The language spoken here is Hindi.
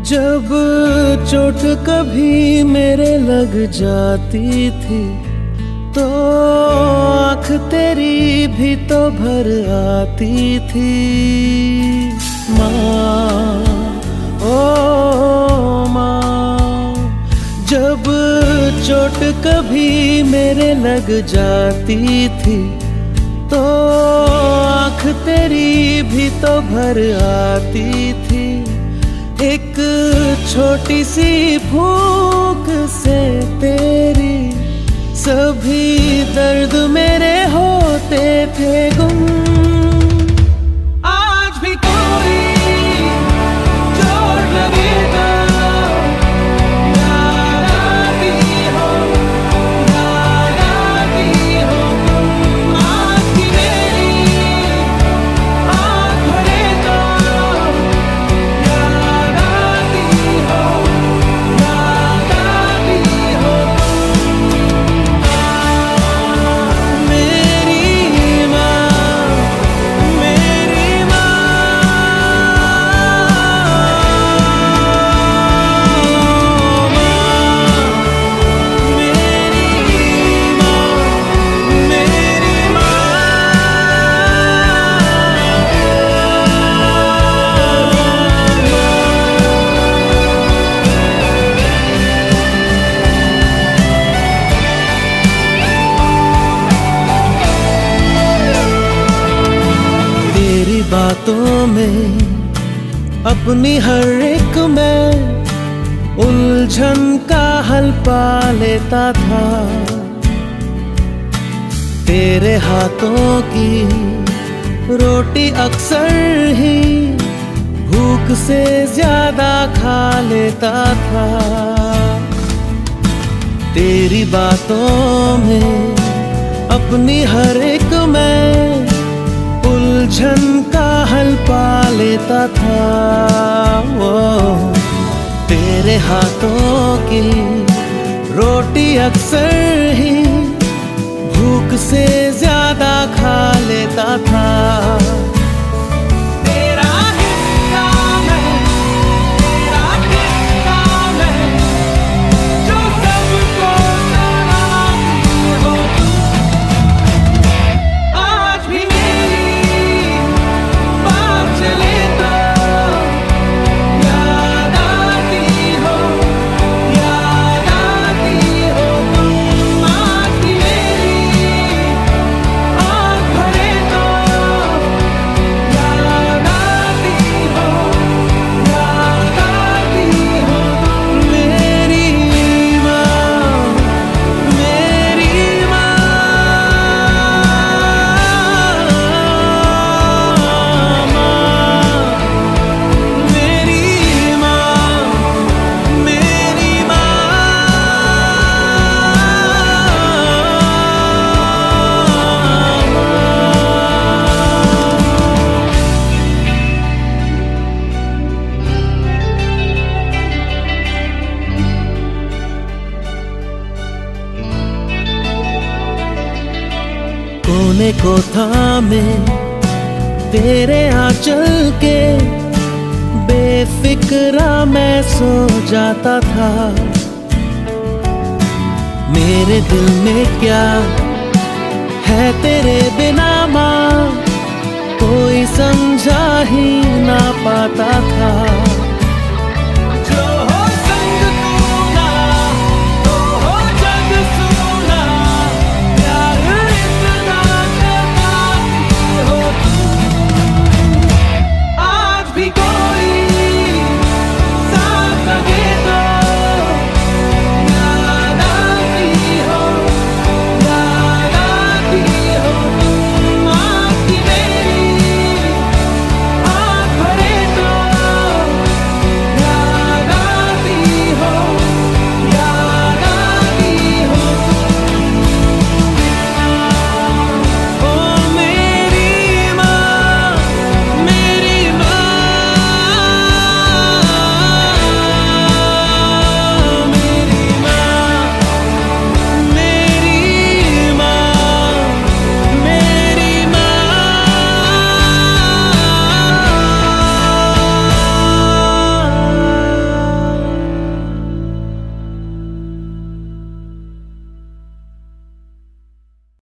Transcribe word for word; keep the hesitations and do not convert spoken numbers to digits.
जब चोट कभी मेरे लग जाती थी तो आँख तेरी भी तो भर आती थी। माँ ओ माँ, जब चोट कभी मेरे लग जाती थी तो आँख तेरी भी तो भर आती थी। एक छोटी सी फूंक से तेरी सभी दर्द मेरे होते थे गुम। आज भी कोई चोट लगे तो याद आती हो, याद आती हो तुम। आज की मेरी आँख भरे तो याद आती हो, याद आती हो बातों में अपनी हर एक मैं उलझन का हल पा लेता था। तेरे हाथों की रोटी अक्सर ही भूख से ज्यादा खा लेता था। तेरी बातों में अपनी हर एक मैं उलझन का हल पा लेता था। वो तेरे हाथों की रोटी अक्सर ही भूख से ज्यादा खा लेता था। कोने को थामे तेरे आंचल के बेफिक्रा मैं सो जाता था। मेरे दिल में क्या है तेरे बिना माँ, कोई समझा ही ना पाता था।